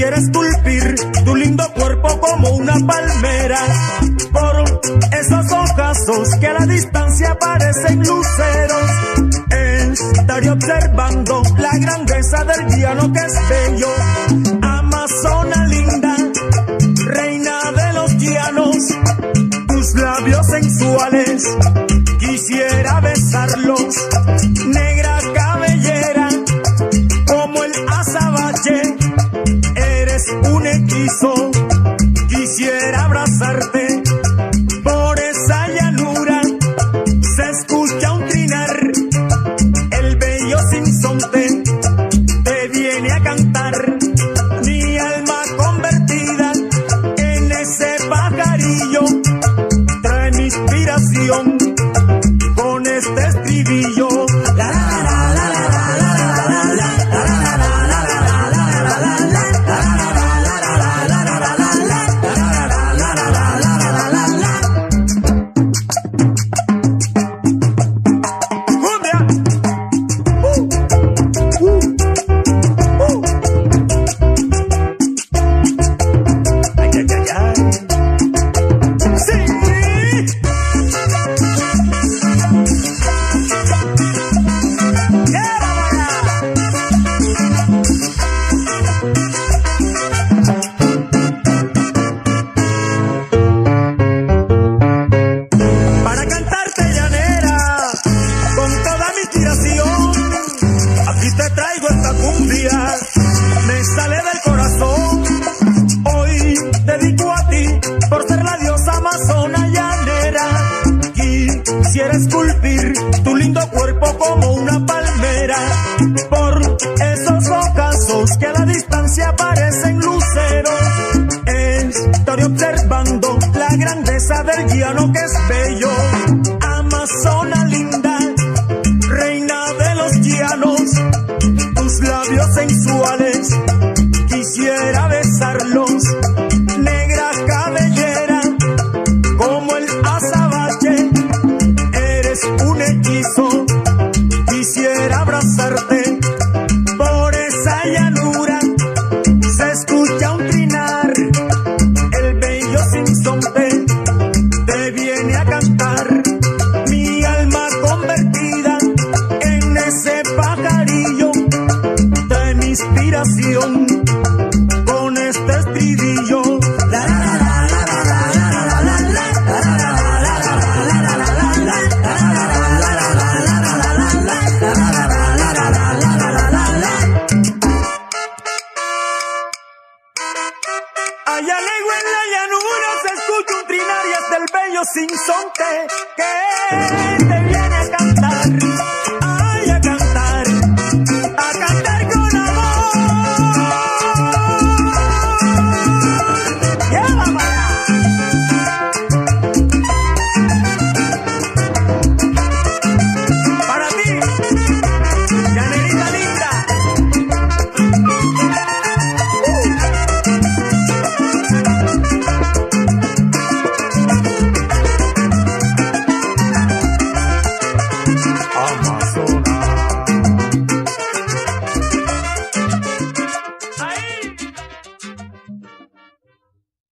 quisiera esculpir tu lindo cuerpo como una palmera. Por esos ojazos que a la distancia parecen luceros. Estaré observando la grandeza del llano que es bello. Amazona linda, reina de los llanos. Tus labios sensuales, quisiera besarlos. Negra cabellera, como el azabache, eres un hechizo. Quisiera abrazarte por esa llanura. Se escucha un trinar, el bello sinsonte te viene a cantar. Mi alma convertida en ese pajarillo trae mi inspiración con este estribillo. Me sale del corazón, hoy dedico a ti por ser la diosa amazona llanera. Quisiera esculpir tu lindo cuerpo como una palmera. Por esos ocasos que a la distancia parecen luceros. Estaré observando la grandeza del llano que es bello. Amazona linda, reina de los llanos. Tus labios sensuales, quisiera besarlos. Negra cabellera, como el azabache, eres un hechizo. Quisiera abrazarte por esa llanura. Se escucha un trinar, el bello sinsonte te viene a cantar. Mi alma convertida en ese pajarillo trae mi inspiración con este estribillo. Allá lejos en la llanura se escucha un trinar y hasta el bello sinsonte que